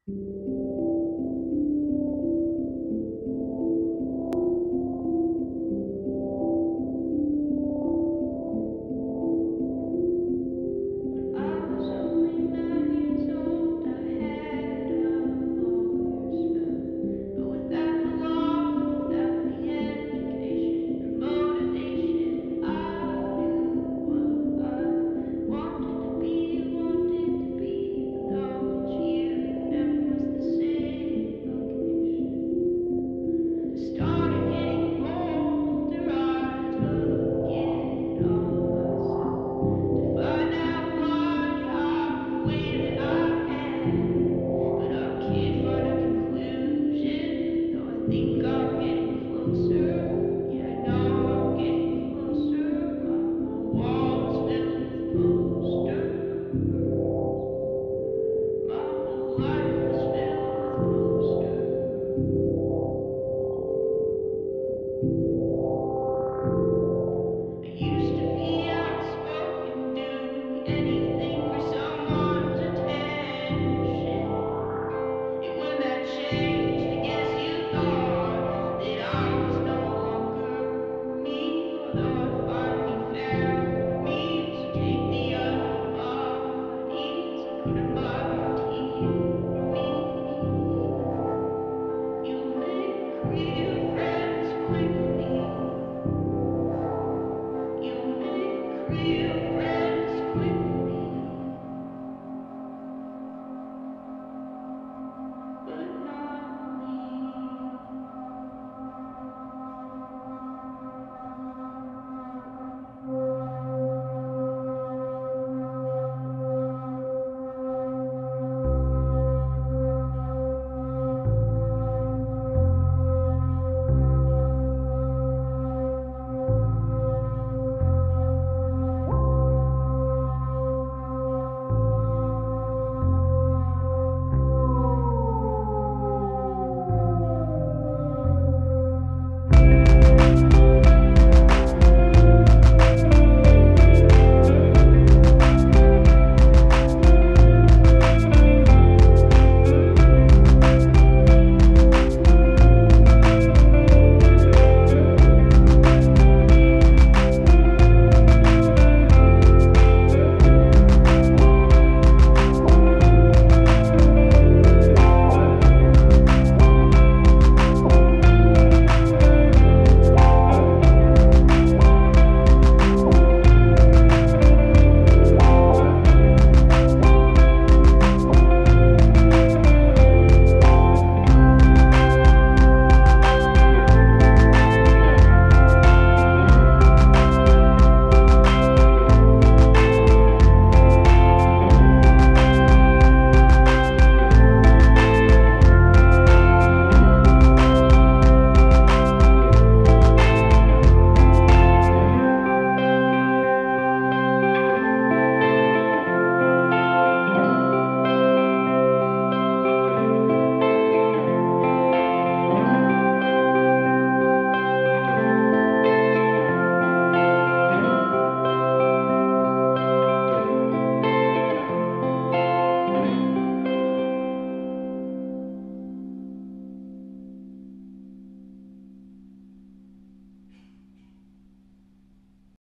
was only 9 years old, I had a lawyer's smell. But without the law, without the education, the motivation, I knew what I wanted to be. But all those years never was the same location. Started getting older, I took it on myself to find out what I wished I had. But I can't find a conclusion, though I think I'm getting closer. Yeah, I know I'm getting closer. My whole wall is filled with posters. My whole life